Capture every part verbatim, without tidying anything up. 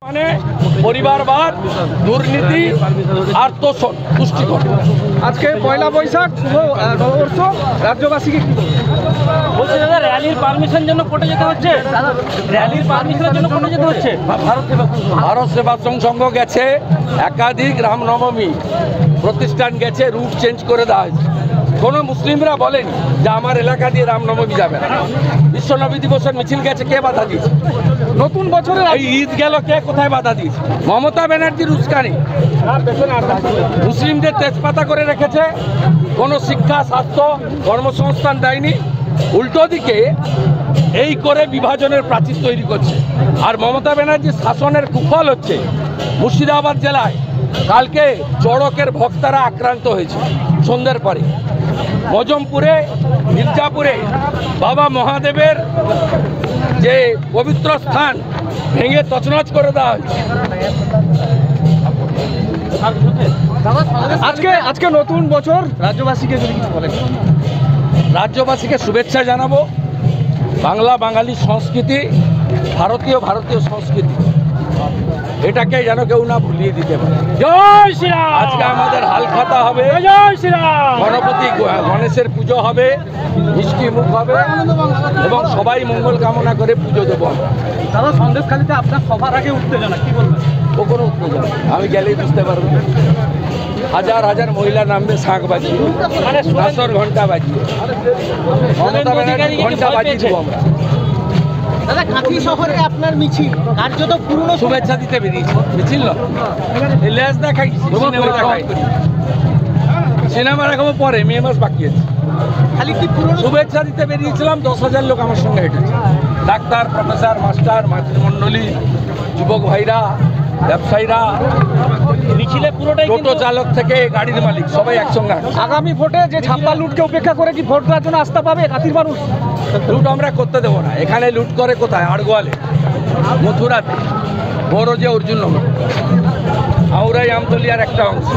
মানে পরিবারবাদ, দুর্নীতি আর তোষণ পুষ্টিকর। আজকে পয়লা বৈশাখ শুভ নববর্ষ, রাজ্যবাসীকে কি বলছে দাদা র্যালির পারমিশন জন্য কোর্টে যেতে হচ্ছে, র্যালির পারমিশনের জন্য কোর্টে যেতে হচ্ছে। ভারত সেবা ভারত সেবাশ্রম সংঘ গেছে, একাধিক রামনবমী প্রতিষ্ঠান গেছে, রুট চেঞ্জ করে দেওয়া হয়েছে। কোনো মুসলিমরা বলেন যে আমার এলাকা দিয়ে রামনবমী যাবে না। বিশ্বনবী দিবসের মিছিল গেছে, কে বাধা দিয়েছে? নতুন বছরের এই ঈদ গেল, কে কোথায় বাধা দিয়েছে? মমতা ব্যানার্জির উস্কানি মুসলিমদের তেজপাতা করে রেখেছে, কোনো শিক্ষা, স্বাস্থ্য, কর্মসংস্থান দেয়নি। উল্টো দিকে এই করে বিভাজনের প্রাচীর তৈরি করছে। আর মমতা ব্যানার্জির শাসনের কুফল হচ্ছে মুর্শিদাবাদ জেলায় কালকে চড়কের ভক্তরা আক্রান্ত হয়েছে সন্ধ্যের পরে। মজমপুরে, মির্জাপুরে বাবা মহাদেবের যে পবিত্র স্থান ভেঙে তছনছ করে দেওয়া হয়েছে। আজকে আজকে নতুন বছর, রাজ্যবাসীকে যদি কিছু বলেন। রাজ্যবাসীকে শুভেচ্ছা জানাবো। বাংলা বাঙালি সংস্কৃতি, ভারতীয় ভারতীয় সংস্কৃতি, এটাকে যেন কেউ না ভুলিয়ে দিতে পারে। জয় শ্রীরাম। আজকে আমাদের হালখাতা হবে, জয় শ্রীরাম। গণপতি গণেশের পুজো হবে, মিষ্টি মুখ হবে এবং সবাই মঙ্গল কামনা করে পুজো দেবো। দাদা সন্দেশখালীতে আপনার সবার আগে উত্তেজনা, কি বলবেন? ও কোনো উত্তেজনা, আমি গেলেই বুঝতে পারবো। হাজার হাজার মহিলা নামবে শাঁখ বাজিয়ে, মানে নাসর ঘন্টা বাজিয়ে, মমতা ব্যানার্জি ঘন্টা বাজিয়ে দেবো আমরা। দাদা কাঁথি শহরে আপনার মিছিল কার্যত পুরনো শুভেচ্ছা দিতে বেরিয়েছি, মিছিল না, লেজ দেখাই, সিনেমা দেখাই। সিনেমা দেখাবো পরে, মে মাস বাকি আছে। খালি কি পুরনো শুভেচ্ছা দিতে বেরিয়েছিলাম, দশ হাজার লোক আমার সঙ্গে হেঁটেছে। ডাক্তার, প্রফেসর, মাস্টার, মাতৃমণ্ডলী, যুবক ভাইরা, ব্যবসায়ীরা, মিছিলে পুরোটাই টোটো চালক থেকে গাড়ির মালিক, সবাই একসঙ্গে। আগামী ভোটে যে ছাপ্পা লুটকে উপেক্ষা করে কি ভোট দেওয়ার জন্য আস্থা পাবে কাঁথির মানুষ? লুট আমরা করতে দেবো না। এখানে লুট করে কোথায়? আড়গোয়ালে, মথুরাতে, বড় যে অর্জুন নগর, আউরাই, আমতলিয়ার একটা অংশ,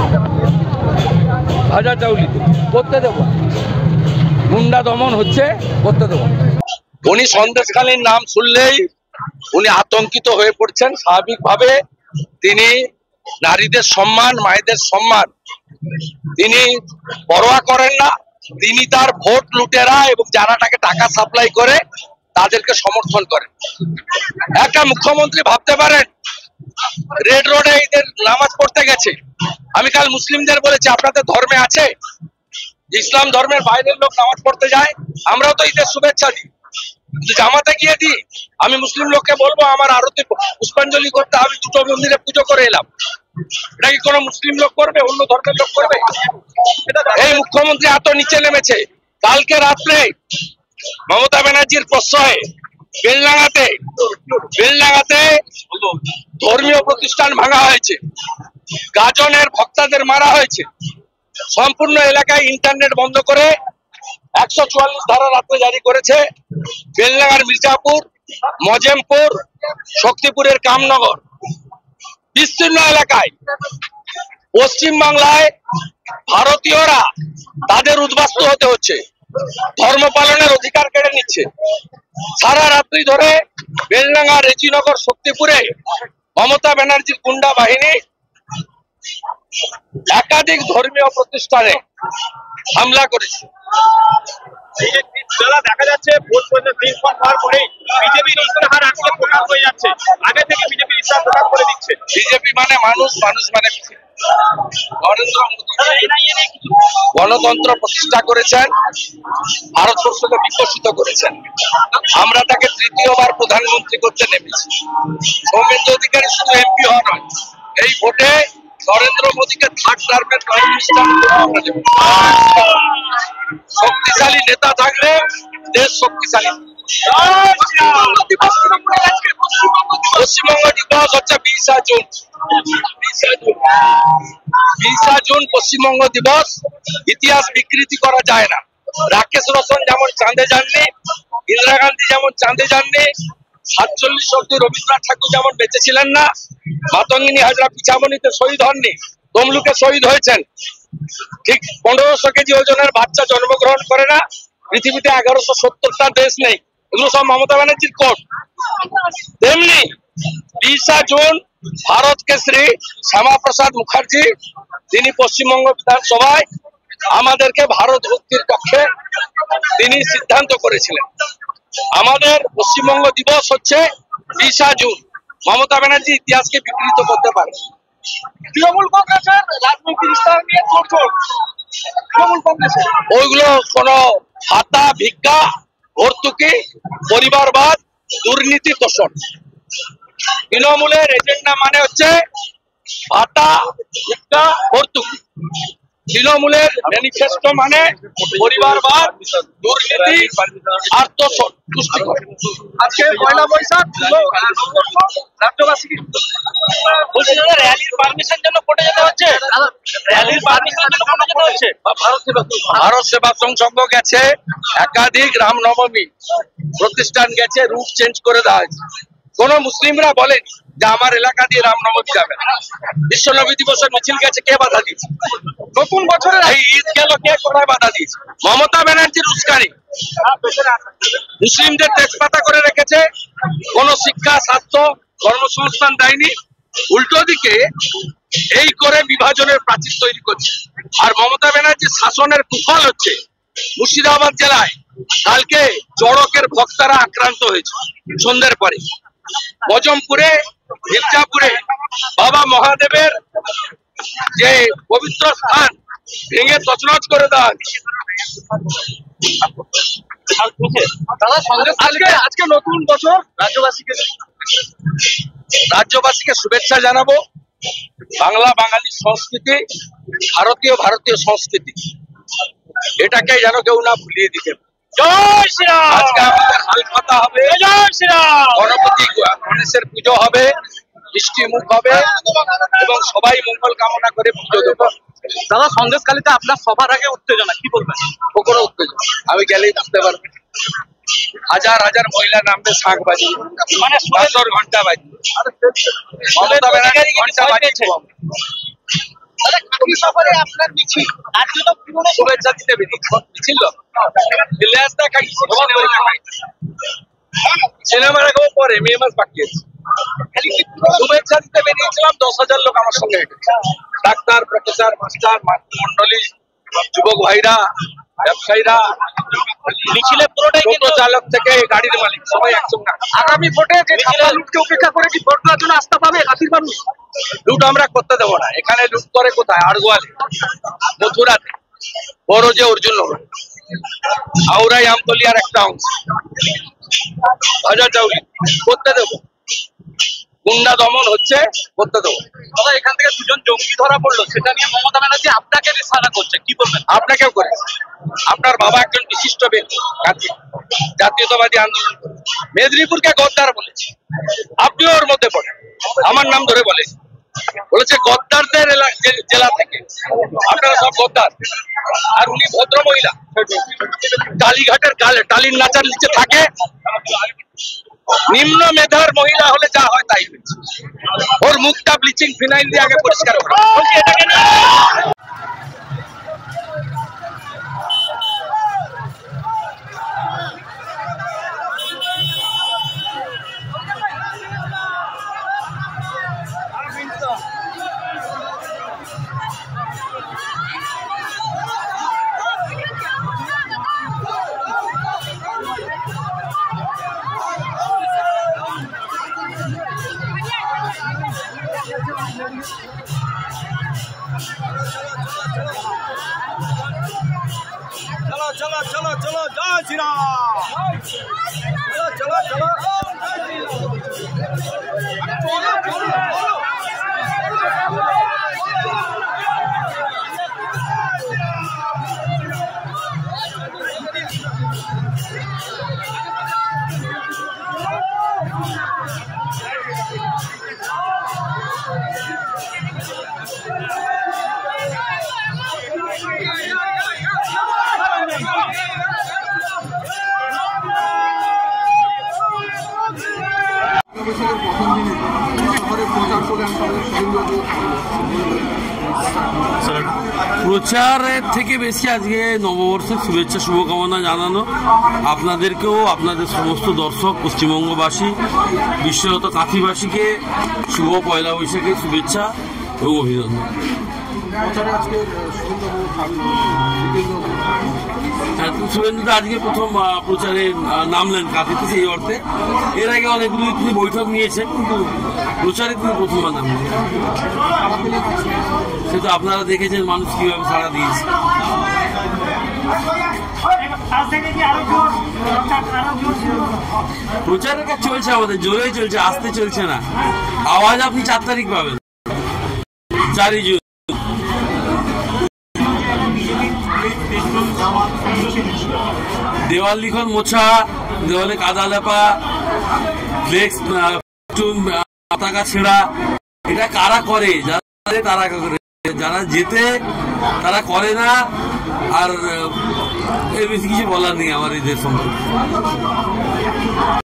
ভাজা চাউলিতে করতে দেবো। গুন্ডা দমন হচ্ছে, করতে দেবো। উনি সন্দেশখালীর নাম শুনলেই উনি আতঙ্কিত হয়ে পড়ছেন। স্বাভাবিকভাবে তিনি নারীদের সম্মান, মায়েদের সম্মান তিনি পরোয়া করেন না। তিনি তার ভোট লুটেরা এবং যারা তাকে টাকা সাপ্লাই করে তাদেরকে সমর্থন করেন। একটা মুখ্যমন্ত্রী ভাবতে পারেন রেড রোডে এদের নামাজ পড়তে গেছে। আমি কাল মুসলিমদের বলেছি, আপনাদের ধর্মে আছে ইসলাম ধর্মের বাইরের লোক নামাজ পড়তে যায়? আমরাও তো ঈদের শুভেচ্ছা দিই, কিন্তু জামাতে গিয়ে দিই। আমি মুসলিম লোককে বলবো আমার আরতি পুষ্পাঞ্জলি করতে, আমি দুটো মন্দিরে পুজো করে এলাম। এটা কি কোনো মুসলিম লোক করবে? অন্য ধর্মের লোক করবে? এই মুখ্যমন্ত্রী এত নিচে নেমেছে। কালকে রাত্রে মমতা ব্যানার্জির প্রশ্রয়ে বেলডাঙ্গাতে বেলডাঙ্গাতে ধর্মীয় প্রতিষ্ঠান ভাঙা হয়েছে, গাজনের ভক্তদের মারা হয়েছে, সম্পূর্ণ এলাকায় ইন্টারনেট বন্ধ করে একশো চুয়াল্লিশ ধারা রাত্রে জারি করেছে। বেলডাঙ্গার মির্জাপুর, মজেমপুর, শক্তিপুরের কামনগর বিস্তীর্ণ এলাকায় পশ্চিম বাংলায় ভারতীয়রা তাদের উদ্বাস্তু হতে হচ্ছে, ধর্ম পালনের অধিকার কেড়ে নিচ্ছে। সারা রাত্রি ধরে বেলডাঙ্গা, রেজিনগর, শক্তিপুরে মমতা ব্যানার্জির গুন্ডা বাহিনী একাধিক ধর্মীয় প্রতিষ্ঠানে হামলা করেছে। দেখা যাচ্ছে ভোট দিন হওয়ার পরেই বিজেপির ইস্তাহার আজকে প্রকাশ হয়ে যাচ্ছে, আগে থেকে বিজেপি ইস্তাহার প্রকাশ করে দিচ্ছে। বিজেপি মানে মানুষ, মানুষ মানে নরেন্দ্র মোদী গণতন্ত্র প্রতিষ্ঠা করেছেন, ভারতবর্ষকে বিকশিত করেছেন। আমরা তাকে তৃতীয়বার প্রধানমন্ত্রী করতে নেমেছি। সৌমেন্দ্র অধিকারী শুধু এমপি হওয়া নয়, এই ভোটে নরেন্দ্র মোদীকে থার্ড টার্মের প্রাইম মিনিস্টার আমরা দেব। শক্তিশালী নেতা থাকলে দেশ শক্তিশালী। পশ্চিমবঙ্গ দিবস হচ্ছে বিশা জুন। বিশা জুন বিশা জুন পশ্চিমবঙ্গ দিবস। ইতিহাস বিকৃতি করা যায় না। রাকেশ রোশন যেমন চাঁদে যাননি, ইন্দিরা গান্ধী যেমন চাঁদে যাননি, সাতচল্লিশ অব্দি রবীন্দ্রনাথ ঠাকুর যেমন বেঁচে ছিলেন না, মাতঙ্গিনী হাজরা পিছামনিতে শহীদ হননি, তমলুকে শহীদ হয়েছেন। ঠিক পনেরোশো কেজি ওজনের বাচ্চা জন্মগ্রহণ করে না, পৃথিবীতে এগারোশো সত্তরটা দেশ নেই, এগুলো সব মমতা ব্যানার্জির কোট। তেমনি বিশা জুন ভারত কেশরী শ্যামা প্রসাদ মুখার্জি, তিনি পশ্চিমবঙ্গ বিধানসভায় আমাদেরকে ভারত ভক্তির পক্ষে তিনি সিদ্ধান্ত করেছিলেন। আমাদের পশ্চিমবঙ্গ দিবস হচ্ছে বিশা জুন। মমতা ব্যানার্জি ইতিহাসকে বিকৃত করতে পারে। তৃণমূল কংগ্রেসের রাজনৈতিক ইস্তাহার নিয়ে তোড়জোড় তৃণমূল কংগ্রেসের। ওইগুলো কোনো ভাতা, ভিক্ষা, ভর্তুকি, পরিবারবাদ, দুর্নীতি তোষণ। তৃণমূলের এজেন্ডা মানে হচ্ছে ভাতা, ভিক্ষা, ভর্তুকি। তৃণমূলের ম্যানিফেস্টো মানে পরিবারবাদ, দুর্নীতি আর তোষণ, তুষ্টিকর। আজকে পয়লা বৈশাখ শুভ নববর্ষ, রাজ্যবাসীকে বলছি দাদা, র্যালির পারমিশন জন্য কোর্টে যেতে হচ্ছে? র্যালির পারমিশন জন্য কোর্টে যেতে হচ্ছে? ভারত সেবাশ্রম সংঘ গেছে, একাধিক রামনবমী প্রতিষ্ঠান গেছে, রুট চেঞ্জ করে দেওয়া হয়েছে। কোন মুসলিমরা বলেন যে আমার এলাকা দিয়ে রামনবমী যাবে না। বিশ্বনবী দিবসের মিছিল গেছে, কে বাধা দিয়েছে? নতুন বছরের এই ঈদ গেল, কে কোথায় বাধা দিয়েছে? মমতা ব্যানার্জির উস্কানি। মুসলিমদের তেজপাতা করে রেখেছে, কোন শিক্ষা, স্বাস্থ্য, কর্মসংস্থান দেয়নি। উল্টো দিকে এই করে বিভাজনের প্রাচীর তৈরি করছে। আর মমতা ব্যানার্জির শাসনের কুফল হচ্ছে মুর্শিদাবাদ জেলায় কালকে চড়কের ভক্তরা আক্রান্ত হয়েছে সন্ধ্যের পরে। বজমপুরে, মির্জাপুরে বাবা মহাদেবের যে পবিত্র স্থান ভেঙে তছনছ করে দেওয়া হয়েছে। দাদা সন্দেশ আজকে আজকে নতুন বছর, রাজ্যবাসীকে রাজ্যবাসীকে শুভেচ্ছা জানাবো। বাংলা বাঙালি সংস্কৃতি, ভারতীয় ভারতীয় সংস্কৃতি, এটাকে যেন কেউ না ভুলিয়ে দিতে পারে। জয় শ্রীরাম। আজকে আমাদের হালখাতা হবে, জয় শ্রীরাম। গণপতি গণেশের পুজো হবে, মিষ্টি মুখ হবে এবং সবাই মঙ্গল কামনা করে পুজো দেবো। দাদা সন্দেশখালীতে আপনার সবার আগে উত্তেজনা, কি বলবেন? ও কোনো উত্তেজনা, আমি গেলেই বুঝতে পারবো। হাজার হাজার মহিলা নামবে, শাঁখ বাজিয়ে, মানে বাঁশর ঘন্টা বাজিয়ে। মমতা ব্যানার্জি ঘন্টা বাজিয়েছে। দাদা কাকি শহরে আপনার মিছিল, রাজ্য তো পুরো শুভেচ্ছা দিতে বেরিয়েছে। মিছিল ইলিয়াস দেখা সিনেমা দেখাবো পরে, মে মাস বাকি আছে। শুভেচ্ছা দিতে বেরিয়েছিলাম, দশ হাজার লোক আমার সঙ্গে হেঁটেছে। ডাক্তার, প্রফেসর, মাস্টার, মন্ডলী, যুবক ভাইরা, ব্যবসায়ীরা, মিছিলে পুরোটাই টোটো চালক থেকে গাড়ির মালিক, সবাই একসঙ্গে। আগামী ভোটে যে ছাপ্পা লুটকে উপেক্ষা করে কি ভোট দেওয়ার জন্য আস্থা পাবে হাতির মানুষ? লুট আমরা করতে দেবো না। এখানে লুট করে কোথায়? আড়গোয়ালে, মথুরাতে, বড় যে অর্জুন নগর, হাওড়াই, আমতলিয়ার একটা অংশ, হাজার চাউলি করতে দেবো। গুন্ডা দমন হচ্ছে, করতে দেবো। দাদা এখান থেকে দুজন জঙ্গি ধরা পড়লো, সেটা নিয়ে মমতা ব্যানার্জি আপনাকে নিশানা করছে, কি বলবেন? আপনাকেও করে। আপনার বাবা একজন বিশিষ্ট ব্যক্তি, কাজী, জাতীয়তাবাদী আন্দোলন করে। মেদিনীপুরকে গদ্দার বলেছে, আপনিও ওর মধ্যে পড়েন। আমার নাম ধরে বলে বলেছে গদ্দারদের এলা- জে- জেলা থেকে আপনারা সব গদ্দার। আর উনি ভদ্র মহিলা, কালীঘাটের গালে টালির নাচার নিচে থাকে। নিম্ন মেধার মহিলা হলে যা হয় তাই হয়েছে। ওর মুখটা ব্লিচিং ফিনাইল দিয়ে আগে পরিষ্কার করে। বলছি এটাকে না चलो चलो चलो चलो जय श्री राम। चलो चलो चलो প্রথম প্রচারের থেকে বেশি আজকে নববর্ষের শুভেচ্ছা শুভকামনা জানানো, আপনাদেরকেও আপনাদের সমস্ত দর্শক পশ্চিমবঙ্গবাসী বিশেষত কাঁথিবাসীকে শুভ পয়লা বৈশাখের শুভেচ্ছা এবং অভিনন্দন। শুভেন্দু আজকে প্রথম প্রচারে নামলেন কাঁথিতে, সেই অর্থে এর আগে অনেকগুলি তিনি বৈঠক নিয়েছেন, কিন্তু প্রচারে তিনি প্রথমবার নামলেন। সে তো আপনারা দেখেছেন মানুষ কিভাবে সাড়া দিয়েছে। প্রচারের কাজ চলছে, আমাদের জোরেই চলছে, আসতে চলছে না। আওয়াজ আপনি চার তারিখ পাবেন, চারই জুন। দেওয়াল লিখন মোছা, দেওয়ালে কাদা লেপা, ফ্লেক্স পতাকা ছেঁড়া, এটা কারা করে? যারা তারা করে, যারা যেতে তারা করে না। আর এর বেশি কিছু বলার নেই আমার এই দেশ সম্পর্কে।